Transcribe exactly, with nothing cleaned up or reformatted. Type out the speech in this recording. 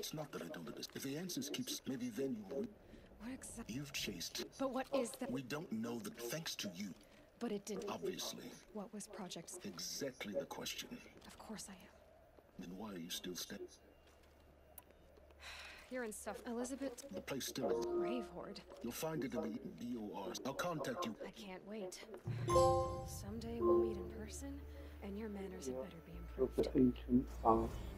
It's not that I don't understand. If the answers keeps, maybe then you will. What exactly? You've chased. But what is that? We don't know that thanks to you. But it didn't. Obviously. What was Project? Exactly the question. Of course I am. Then why are you still staying? You're in stuff. Elizabeth. The place still is. Grave Horde. You'll find it in the B O Rs. I'll contact you. I can't wait. Someday we'll meet in person, and your manners had better be improved. Of the ancient past.